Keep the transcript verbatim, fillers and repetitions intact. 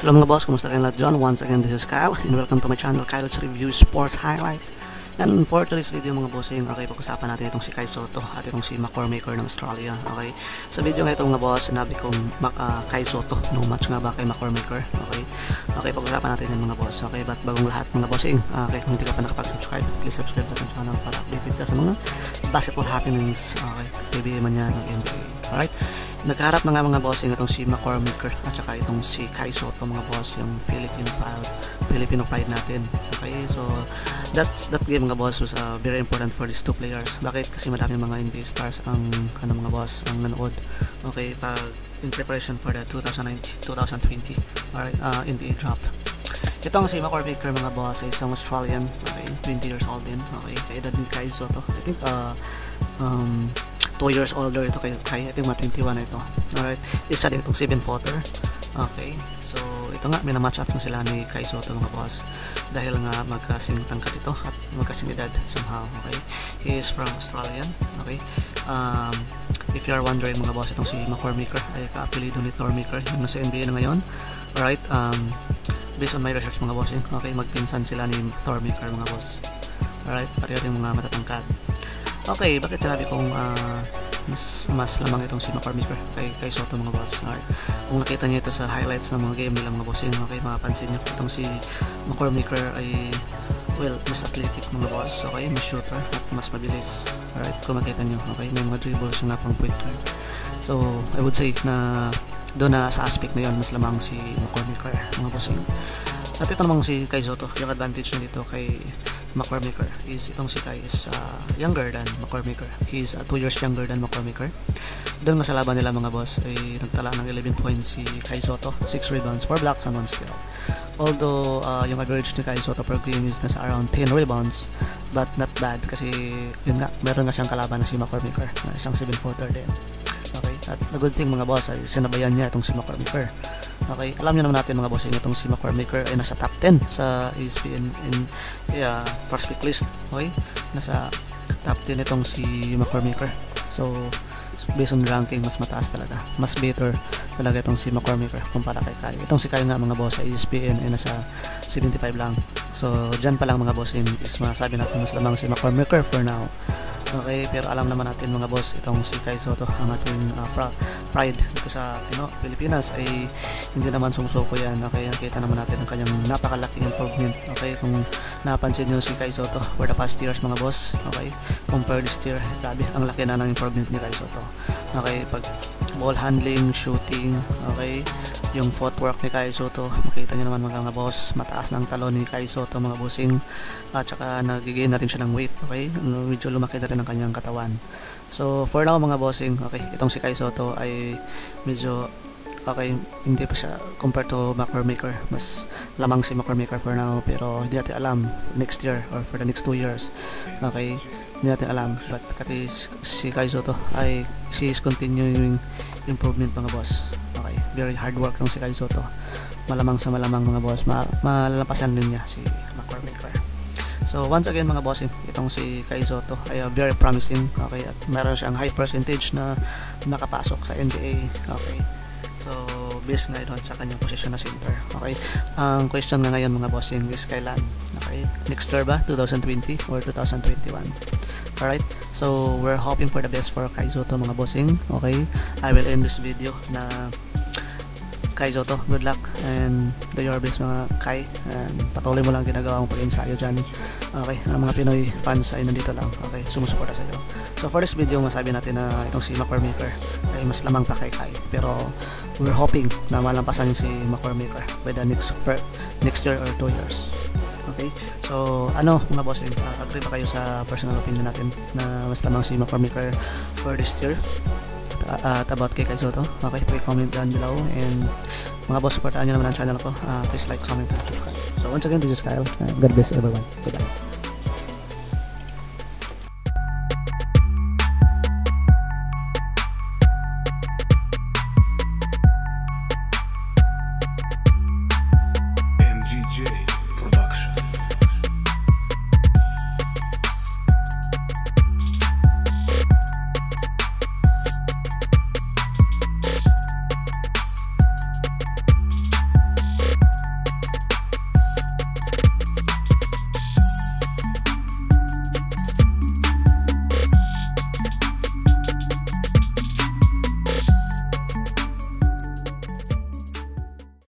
Hello mga boss, kumusta kayo lahat dyan? Once again, this is Kyle and welcome to my channel, Kyle's Review Sports Highlights. And for today's video mga bossing, okay, pag-usapan natin itong si Kai Sotto at itong si McCormaker ng Australia. Okay, sa video nga ito mga boss, sinabi kong uh, Kai Sotto, no match nga ba kay McCormaker. Okay, okay, pag-usapan natin yan mga boss. Okay, but bagong lahat mga bossing, okay, kung hindi ka pa nakapag-subscribe, please subscribe natin sa channel para updated ka sa mga basketball happenings. Okay, P B A man yan, ng N B A. Alright, nagkaharap na nga mga bossing itong si McCormaker at saka itong si Kai Sotto mga boss, yung Filipino pride, Filipino pride natin. Okay, so that's that game mga boss was uh, very important for these two players. Bakit? Kasi maraming mga N B A stars ang ano mga boss ang nanood. Okay, pag in preparation for the twenty nineteen twenty twenty alright, uh, N B A draft. Ito ang si McCormaker mga boss, ay isang Australian, okay, twenty years old din. Okay, kaedad ni Kai Sotto. I think uh, um two years older ito kay Kai. I think mga twenty-one na ito. Alright, isa din itong seven footer. Okay, so ito nga, minamatch up na sila ni Kai Sotto mga boss dahil nga magkasing tangkat ito at magkasing edad somehow. Okay, he is from Australian. Okay, um, if you are wondering mga boss, itong si McCormaker ay kaapelido ni Thormaker, yung nasa N B A na ngayon. Alright, um, based on my research mga bossing, okay, magpinsan sila ni Thormaker mga boss. Alright, pareho yung mga matatangkad. Okay, bakit sabi kong uh, mas mas lamang itong si McCormaker kay Kai Sotto mga boss. Alright, kung nakita niyo ito sa highlights ng mga game nila mga bossing, okay, mapapansin niyo itong si McCormaker ay well, mas athletic mga boss. Okay, mas shooter at mas mabilis. Alright, kung makita niyo, okay, may mga dribbles siya nga pang point guard. So I would say na doon na sa aspect na yun, mas lamang si McCormaker mga bossing. At ito namang si Kai Sotto, yung advantage na dito kay McCormaker is itong si Kai is uh, younger than McCormaker. He is uh, two years younger than McCormaker. Doon nga sa laban nila mga boss ay nagtala ng eleven points si Kai Sotto, six rebounds, four blocks and one steal. Although uh, yung average ni Kai Sotto per game is nasa around ten rebounds, but not bad kasi yun nga, meron nga siyang kalaban na si McCormaker na isang seven footer din. Okay, at the good thing mga boss ay sinabayan niya itong si McCormaker. Okay, alam niyo naman natin mga bossing, itong si McCormaker ay nasa top ten sa E S P N in yeah, prospect list. Okay, nasa top ten itong si McCormaker. So based on ranking, mas mataas talaga, mas better talaga itong si McCormaker kumpara kay Kai. Itong si Kai nga mga boss sa E S P N ay nasa seventy-five lang. So dyan pa lang mga bossing is masabi natin mas lamang si McCormaker for now. Okay, pero alam naman natin mga boss, itong si Kai Sotto, ang ating uh, pride dito sa you know, Pilipinas ay hindi naman sumusuko yan. Okay, nakita naman natin ang kanyang napakalaking improvement. Okay, kung napansin nyo si Kai Sotto for the past years mga boss, okay, compare this year, grabe, ang laki na ng improvement ni Kai Sotto. Okay, pag ball handling, shooting, okay, yung footwork ni Kai Sotto, makita nyo naman mga, mga boss, mataas ng talon ni Kai Sotto mga bossing, at saka nagiging na rin siya ng weight. Okay, medyo lumaki na rin ang kanyang katawan. So for now mga bossing, okay, itong si Kai Sotto ay medyo okay, hindi pa siya compared to McCormaker, mas lamang si McCormaker for now, pero hindi natin alam next year or for the next two years. Okay, hindi natin alam, but kasi si Kai Sotto ay she is continuing improvement mga boss. Okay, very hard work ng si Kai Sotto, malamang sa malamang mga boss, ma malalampasan din niya si McCormaker. So once again mga boss, itong si Kai Sotto ay uh, very promising. Okay, at meron siyang high percentage na makapasok sa N B A. Okay, so based nga doon sa kanyang position na center. Okay, ang question nga ngayon mga bossing is kailan? Okay, next year ba? twenty twenty or twenty twenty-one? Alright, so we're hoping for the best for Kai Sotto mga bossing. Okay, I will end this video na Kai Sotto, good luck and do your best mga Kai, and patuloy mo lang ginagawa mong pag-ensayo dyan. Okay, ang mga Pinoy fans ay nandito lang, okay, sumusuporta sa iyo. So for this video, masabi natin na itong si McCormaker ay mas lamang pa kay Kai, pero we're hoping na malampasan si McCormaker by the next next year or two years. Okay, so ano mga boss, uh, agree pa kayo sa personal opinion natin na mas lamang si McCormaker for this year at uh, about kay Kai Sotto? Okay, please comment down below, and mga boss, supportaan nyo naman ang channel ko. Uh, please like, comment, and subscribe. So once again, this is Kyle. Uh, God bless everyone. Goodbye. M G J